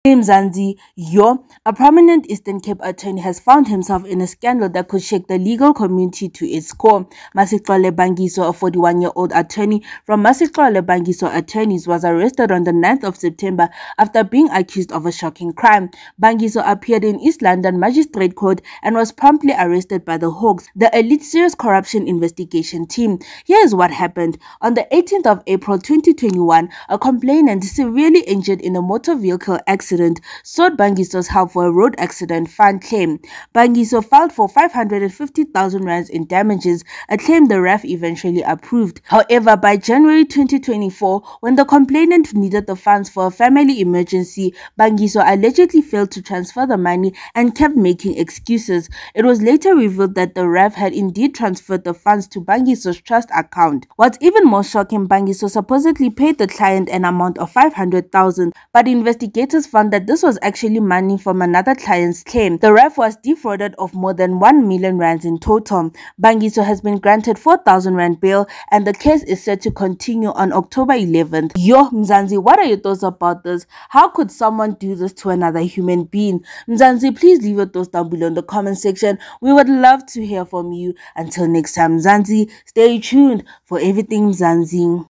Mzansi, a prominent Eastern Cape attorney, has found himself in a scandal that could shake the legal community to its core. Masixole Bangiso, a 41-year-old attorney from Masixole Bangiso Attorneys, was arrested on the 9th of September after being accused of a shocking crime. Bangiso appeared in East London Magistrate Court and was promptly arrested by the Hawks, the elite serious corruption investigation team. Here is what happened. On the 18th of April 2021, a complainant severely injured in a motor vehicle accident sought Bangiso's help for a road accident fund claim. Bangiso filed for 550,000 rands in damages, a claim the RAF eventually approved. However, by January 2024, when the complainant needed the funds for a family emergency, Bangiso allegedly failed to transfer the money and kept making excuses. It was later revealed that the RAF had indeed transferred the funds to Bangiso's trust account. What's even more shocking, Bangiso supposedly paid the client an amount of 500,000, but investigators found that this was actually money from another client's claim. The RAF was defrauded of more than 1 million rands in total. Bangiso has been granted 4,000 rand bail and the case is set to continue on October 11th. Mzansi, what are your thoughts about this? How could someone do this to another human being? Mzansi, please leave your thoughts down below in the comment section. We would love to hear from you. Until next time, Mzansi, stay tuned for everything Mzansi.